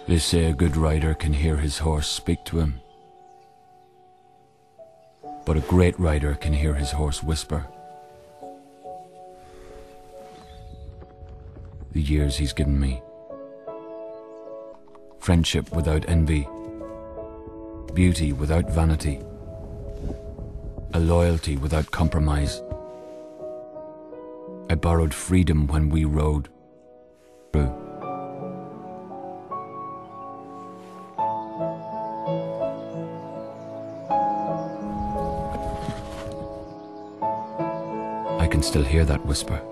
They say a good rider can hear his horse speak to him, but a great rider can hear his horse whisper. The years he's given me. Friendship without envy. Beauty without vanity. A loyalty without compromise. I borrowed freedom when we rode. True. I can still hear that whisper.